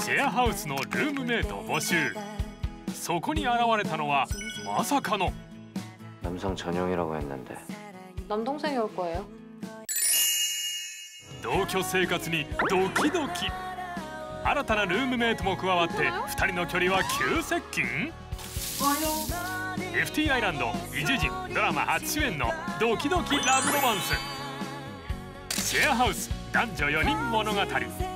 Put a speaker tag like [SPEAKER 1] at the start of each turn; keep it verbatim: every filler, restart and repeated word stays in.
[SPEAKER 1] シェアハウスのルームメイト募集。そこに現れたのはまさかの
[SPEAKER 2] 남성전용이라고했는데。남동생이올거예요。
[SPEAKER 1] 同居生活にドキドキ。新たなルームメイトも加わってふたりの距離は急接近。エフティー アイランド異次人ドラマ初主演のドキドキラブロマンス。シェアハウス男女よにん物語。